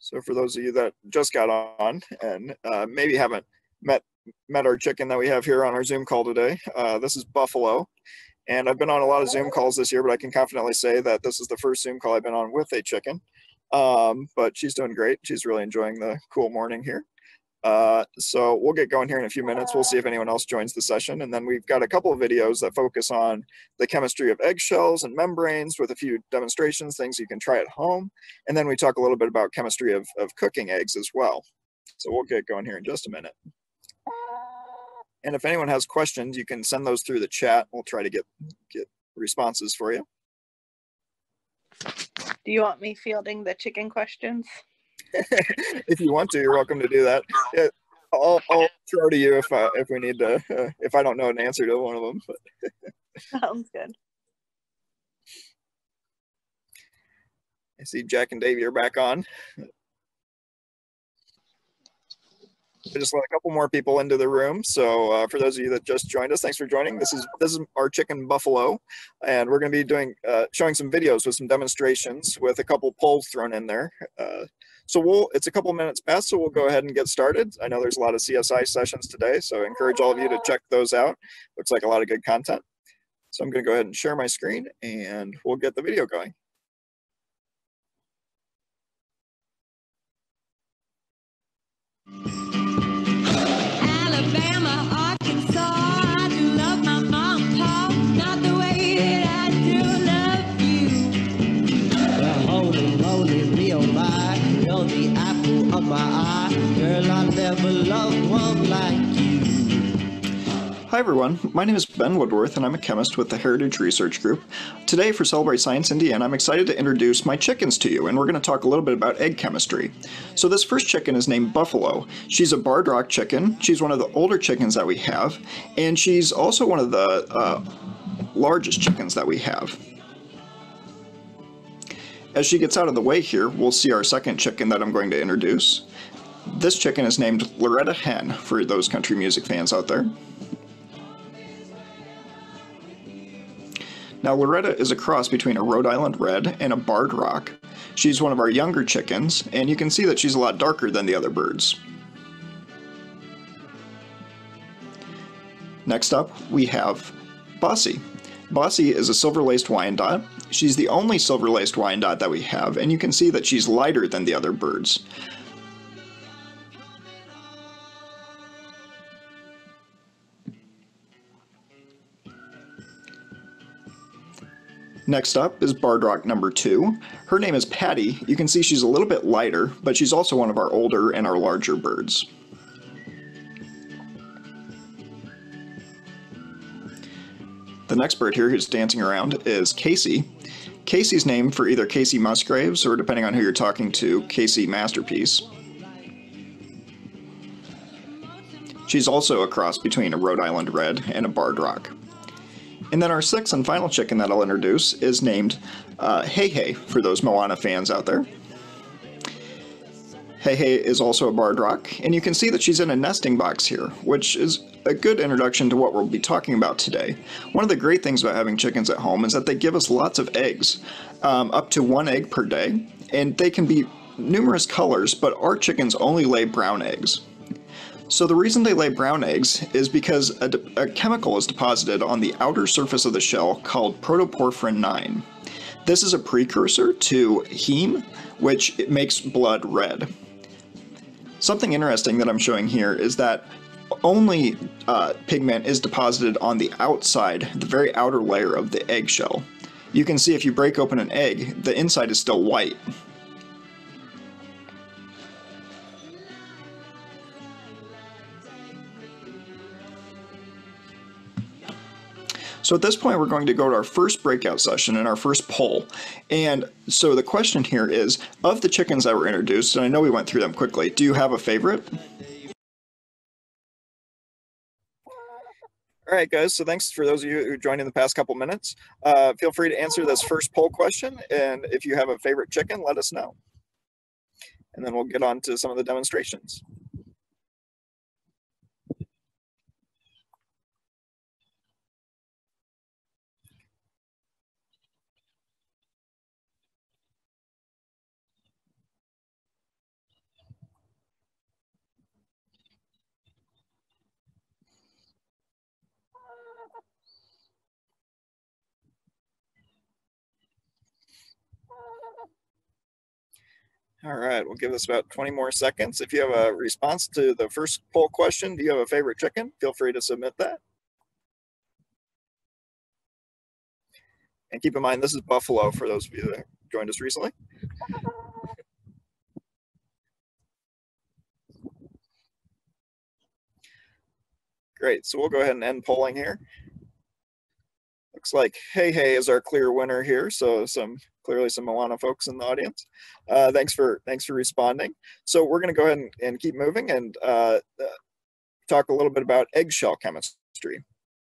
So for those of you that just got on and maybe haven't met our chicken that we have here on our Zoom call today, this is Buffalo. And I've been on a lot of Zoom calls this year, but I can confidently say that this is the first Zoom call I've been on with a chicken. But she's doing great. She's really enjoying the cool morning here. So we'll get going here in a few minutes. We'll see if anyone else joins the session. And then we've got a couple of videos that focus on the chemistry of eggshells and membranes with a few demonstrations, things you can try at home. And then we talk a little bit about chemistry of cooking eggs as well. So we'll get going here in just a minute. And if anyone has questions, you can send those through the chat. We'll try to get responses for you. Do you want me fielding the chicken questions? If you want to, you're welcome to do that. I'll throw to you if we need to, if I don't know an answer to one of them. Sounds good. I see Jack and Davey are back on. I just let a couple more people into the room. So for those of you that just joined us, thanks for joining. This is our chicken Buffalo, and we're going to be doing showing some videos with some demonstrations with a couple polls thrown in there. So it's a couple minutes past, so we'll go ahead and get started. I know there's a lot of CSI sessions today, so I encourage all of you to check those out. Looks like a lot of good content. So I'm going to go ahead and share my screen, and we'll get the video going. Alabama, Arkansas, I do love my mom and pop, not the way that I do love you. Well, holy, real life, you're the apple of my eye. Girl, I never loved one like you. Hi everyone, my name is Ben Woodworth and I'm a chemist with the Heritage Research Group. Today for Celebrate Science Indiana, I'm excited to introduce my chickens to you, and we're going to talk a little bit about egg chemistry. So this first chicken is named Buffalo. She's a barred rock chicken. She's one of the older chickens that we have, and she's also one of the largest chickens that we have. As she gets out of the way here, we'll see our second chicken that I'm going to introduce. This chicken is named Loretta Hen, for those country music fans out there. Now Loretta is a cross between a Rhode Island Red and a barred rock. She's one of our younger chickens, and you can see that she's a lot darker than the other birds. Next up, we have Bossy. Bossy is a silver-laced Wyandotte. She's the only silver-laced Wyandotte that we have, and you can see that she's lighter than the other birds. Next up is barred rock number 2. Her name is Patty. You can see she's a little bit lighter, but she's also one of our older and our larger birds. The next bird here who's dancing around is Casey. Casey's named for either Casey Musgraves or, depending on who you're talking to, Casey Masterpiece. She's also a cross between a Rhode Island Red and a barred rock. And then our sixth and final chicken that I'll introduce is named Hey Hey, for those Moana fans out there. Hey Hey is also a barred rock, and you can see that she's in a nesting box here, which is a good introduction to what we'll be talking about today. One of the great things about having chickens at home is that they give us lots of eggs, up to 1 egg per day, and they can be numerous colors, but our chickens only lay brown eggs. So the reason they lay brown eggs is because a chemical is deposited on the outer surface of the shell called protoporphyrin 9. This is a precursor to heme, which makes blood red. Something interesting that I'm showing here is that only pigment is deposited on the outside, the very outer layer of the eggshell. You can see if you break open an egg, the inside is still white. So at this point, we're going to go to our first breakout session and our first poll. And so the question here is, of the chickens that were introduced, and I know we went through them quickly, do you have a favorite? All right, guys, so thanks for those of you who joined in the past couple minutes. Feel free to answer this first poll question, and if you have a favorite chicken, let us know. And then we'll get on to some of the demonstrations. All right, we'll give this about 20 more seconds. If you have a response to the first poll question, do you have a favorite chicken? Feel free to submit that. And keep in mind, this is Buffalo for those of you that joined us recently. Great, so we'll go ahead and end polling here. Looks like Hey Hey is our clear winner here, so clearly some Moana folks in the audience. Thanks for responding. So we're going to go ahead and keep moving and talk a little bit about eggshell chemistry.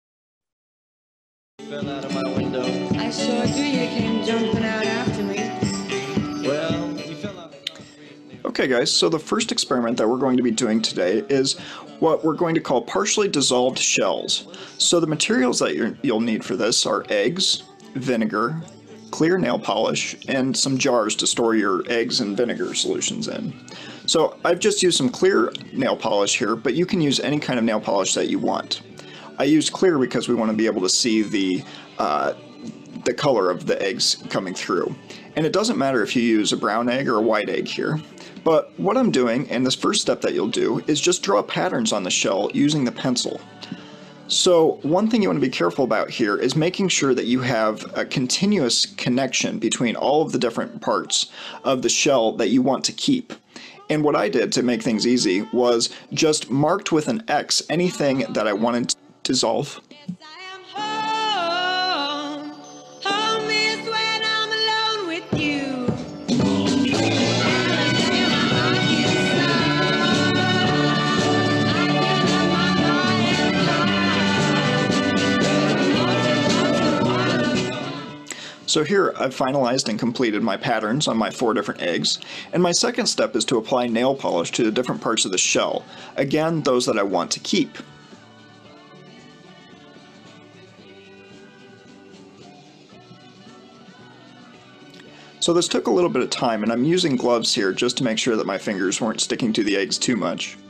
Fell out of my window. I sure do. You came jumping out after me. Well, you fell out of concrete. Okay guys, so the first experiment that we're going to be doing today is what we're going to call partially dissolved shells. So the materials that you'll need for this are eggs, vinegar, clear nail polish, and some jars to store your eggs and vinegar solutions in. So I've just used some clear nail polish here, but you can use any kind of nail polish that you want. I use clear because we want to be able to see the color of the eggs coming through. And it doesn't matter if you use a brown egg or a white egg here. But what I'm doing, and this first step that you'll do, is just draw patterns on the shell using the pencil. So one thing you want to be careful about here is making sure that you have a continuous connection between all of the different parts of the shell that you want to keep. And what I did to make things easy was just marked with an X anything that I wanted to dissolve. Yes, I am home. Home is when I'm alone with you. So here I've finalized and completed my patterns on my 4 different eggs, and my second step is to apply nail polish to the different parts of the shell, again those that I want to keep. So this took a little bit of time, and I'm using gloves here just to make sure that my fingers weren't sticking to the eggs too much.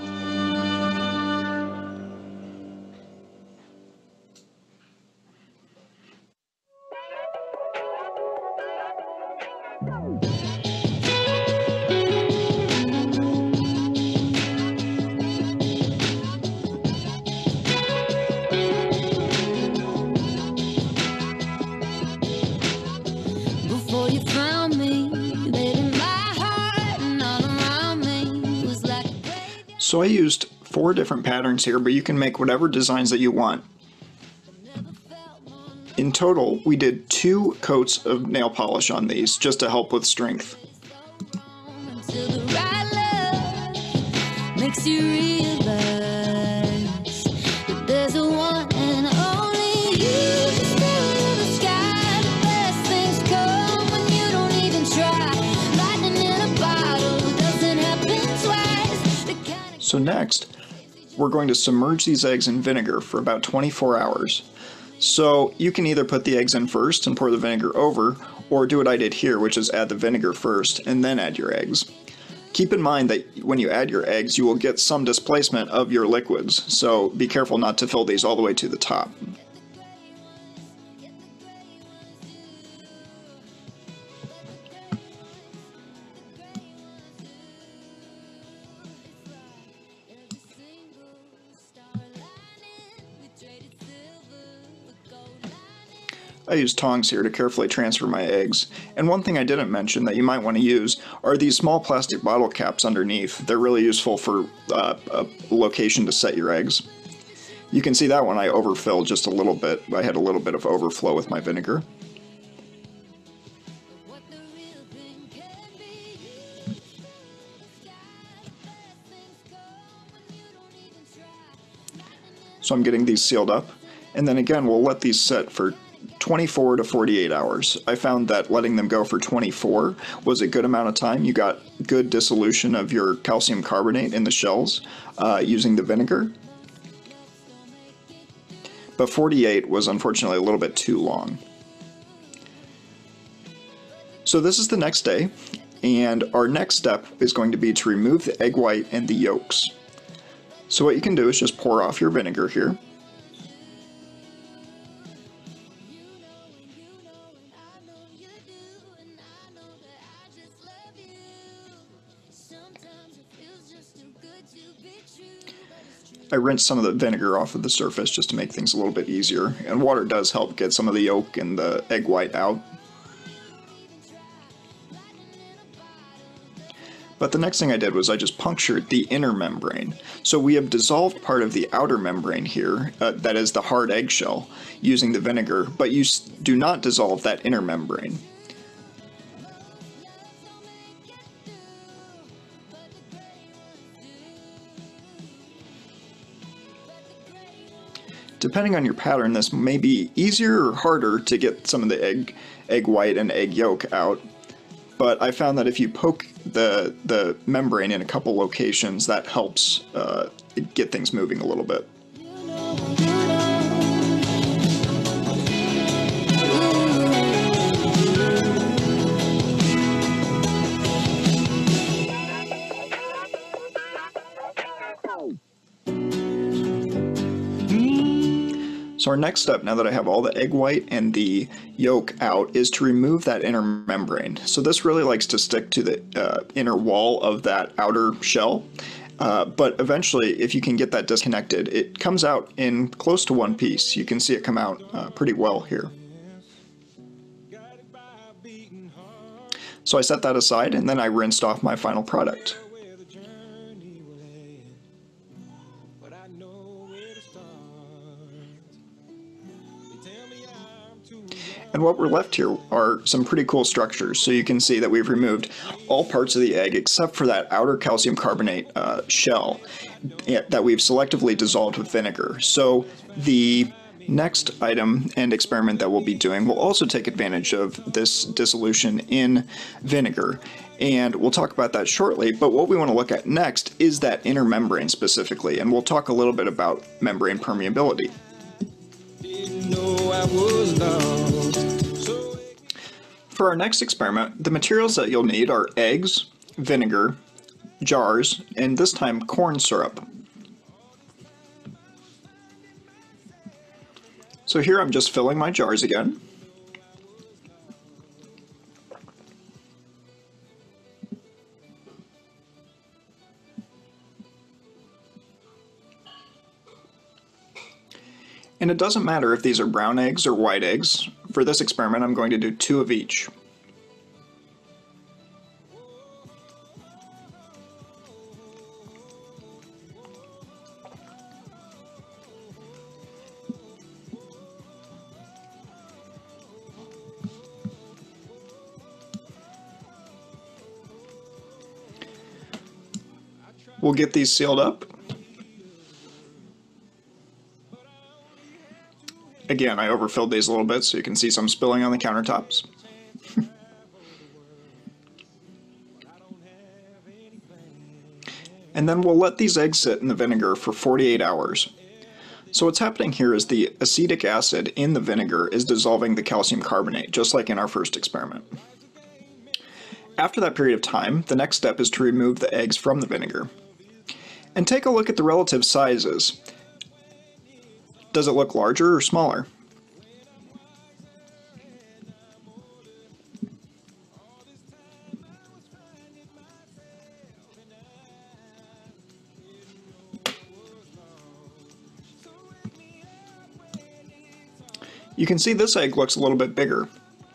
Before you found me, baby, my heart and all around me was like a graveyard. So I used 4 different patterns here, but you can make whatever designs that you want. In total, we did 2 coats of nail polish on these just to help with strength. Until the right love makes you realize that there's a one and only you. The spirit of the sky, the best things come when you don't even try. Lightning in a bottle doesn't happen twice. The kind of So next, we're going to submerge these eggs in vinegar for about 24 hours. So you can either put the eggs in first and pour the vinegar over, or do what I did here, which is add the vinegar first and then add your eggs. Keep in mind that when you add your eggs, you will get some displacement of your liquids, so be careful not to fill these all the way to the top. I use tongs here to carefully transfer my eggs, and one thing I didn't mention that you might want to use are these small plastic bottle caps underneath. They're really useful for a location to set your eggs. You can see that one I overfilled just a little bit. I had a little bit of overflow with my vinegar. what the real thing can be. Best things come when you don't even try. So I'm getting these sealed up, and then again we'll let these set for 24 to 48 hours. I found that letting them go for 24 was a good amount of time. You got good dissolution of your calcium carbonate in the shells using the vinegar. But 48 was unfortunately a little bit too long. So this is the next day, and our next step is going to be to remove the egg white and the yolks. So what you can do is just pour off your vinegar here. I rinsed some of the vinegar off of the surface just to make things a little bit easier, and water does help get some of the yolk and the egg white out. But the next thing I did was I just punctured the inner membrane. So we have dissolved part of the outer membrane here, that is the hard eggshell, using the vinegar, but you do not dissolve that inner membrane. Depending on your pattern, this may be easier or harder to get some of the egg white and egg yolk out. But I found that if you poke the membrane in a couple locations, that helps get things moving a little bit. So our next step, now that I have all the egg white and the yolk out, is to remove that inner membrane. So this really likes to stick to the inner wall of that outer shell, but eventually, if you can get that disconnected, it comes out in close to one piece. You can see it come out pretty well here. So I set that aside, and then I rinsed off my final product. And what we're left here are some pretty cool structures. So you can see that we've removed all parts of the egg except for that outer calcium carbonate shell that we've selectively dissolved with vinegar. So the next item and experiment that we'll be doing will also take advantage of this dissolution in vinegar. And we'll talk about that shortly, but what we want to look at next is that inner membrane specifically, and we'll talk a little bit about membrane permeability. For our next experiment, the materials that you'll need are eggs, vinegar, jars, and this time corn syrup. So here I'm just filling my jars again. And it doesn't matter if these are brown eggs or white eggs. For this experiment, I'm going to do 2 of each. We'll get these sealed up. Again, I overfilled these a little bit so you can see some spilling on the countertops. And then we'll let these eggs sit in the vinegar for 48 hours. So what's happening here is the acetic acid in the vinegar is dissolving the calcium carbonate, just like in our first experiment. After that period of time, the next step is to remove the eggs from the vinegar. And take a look at the relative sizes. Does it look larger or smaller? You can see this egg looks a little bit bigger.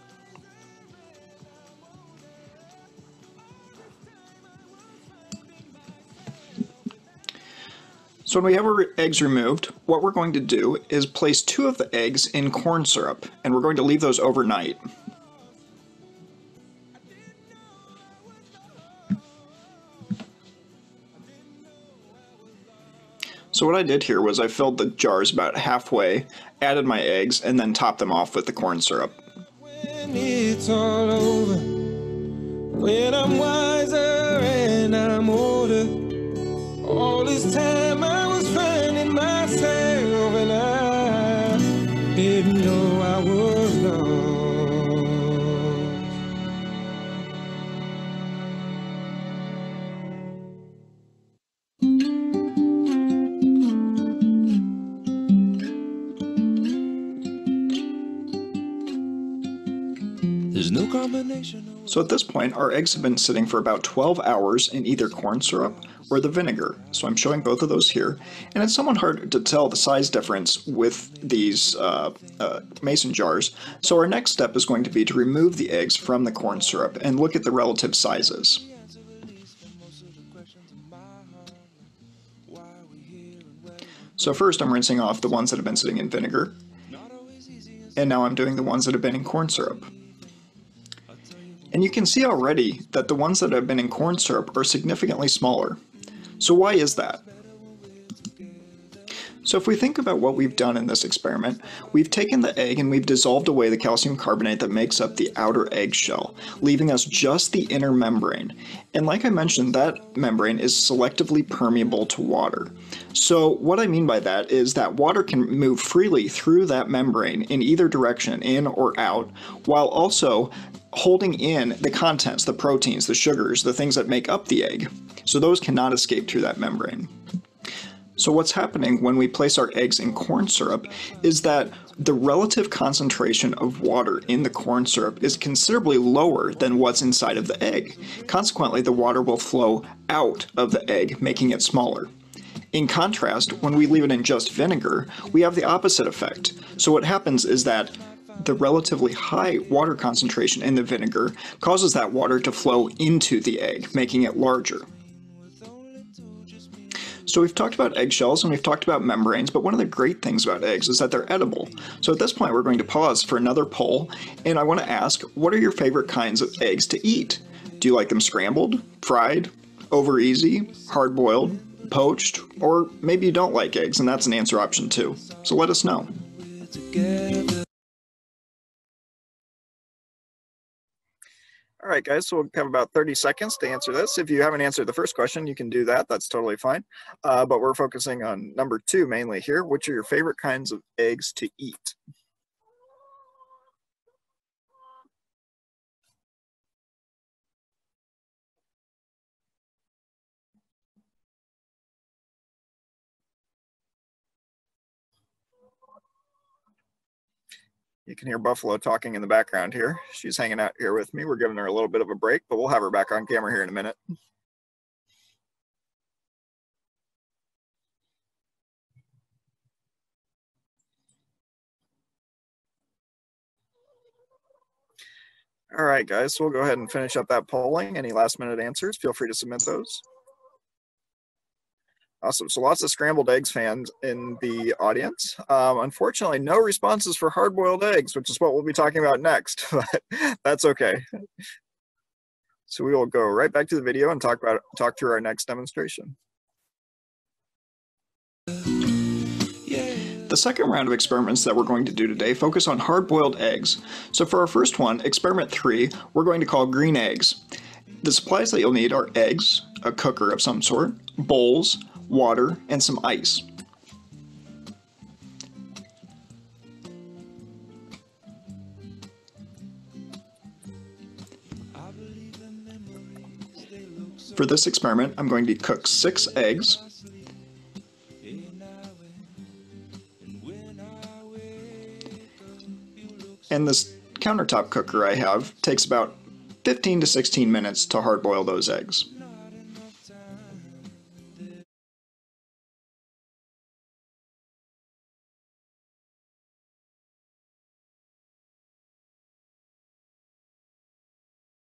So when we have our eggs removed, what we're going to do is place 2 of the eggs in corn syrup, and we're going to leave those overnight. So what I did here was I filled the jars about halfway, added my eggs, and then topped them off with the corn syrup. When it's all over, when I'm wiser and I'm older, all this time I was finding myself and I didn't know I was lost. There's no combination. So at this point, our eggs have been sitting for about 12 hours in either corn syrup or the vinegar. So I'm showing both of those here, and it's somewhat hard to tell the size difference with these mason jars. So our next step is going to be to remove the eggs from the corn syrup and look at the relative sizes. So first I'm rinsing off the ones that have been sitting in vinegar, and now I'm doing the ones that have been in corn syrup. And you can see already that the ones that have been in corn syrup are significantly smaller. So why is that? So if we think about what we've done in this experiment, we've taken the egg and we've dissolved away the calcium carbonate that makes up the outer eggshell, leaving us just the inner membrane. And like I mentioned, that membrane is selectively permeable to water. So what I mean by that is that water can move freely through that membrane in either direction, in or out, while also holding in the contents, the proteins, the sugars, the things that make up the egg. So those cannot escape through that membrane. So what's happening when we place our eggs in corn syrup is that the relative concentration of water in the corn syrup is considerably lower than what's inside of the egg. Consequently, the water will flow out of the egg, making it smaller. In contrast, when we leave it in just vinegar, we have the opposite effect. So what happens is that the relatively high water concentration in the vinegar causes that water to flow into the egg, making it larger. So we've talked about eggshells and we've talked about membranes, but one of the great things about eggs is that they're edible. So at this point we're going to pause for another poll, and I want to ask, what are your favorite kinds of eggs to eat? Do you like them scrambled, fried, over easy, hard-boiled, poached, or maybe you don't like eggs, and that's an answer option too. So let us know. All right, guys, so we'll have about 30 seconds to answer this. If you haven't answered the first question, you can do that. That's totally fine. But we're focusing on number 2 mainly here. Which are your favorite kinds of eggs to eat? You can hear Buffalo talking in the background here. She's hanging out here with me. We're giving her a little bit of a break, but we'll have her back on camera here in a minute. All right, guys, so we'll go ahead and finish up that polling. Any last minute answers, feel free to submit those. Awesome, so lots of scrambled eggs fans in the audience. Unfortunately, no responses for hard-boiled eggs, which is what we'll be talking about next, but that's okay. So we will go right back to the video and talk through our next demonstration. The second round of experiments that we're going to do today focus on hard-boiled eggs. So for our first one, experiment 3, we're going to call green eggs. The supplies that you'll need are eggs, a cooker of some sort, bowls, water, and some ice. For this experiment, I'm going to cook 6 eggs. And this countertop cooker I have takes about 15 to 16 minutes to hard boil those eggs.